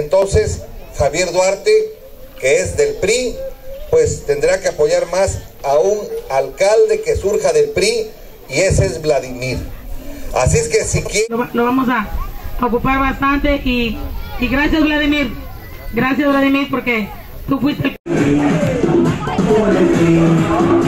entonces Javier Duarte, que es del PRI, pues tendrá que apoyar más a un alcalde que surja del PRI, y ese es Vladimir. Así es que si quiere... Lo vamos a ocupar bastante y gracias Vladimir, porque tú fuiste el...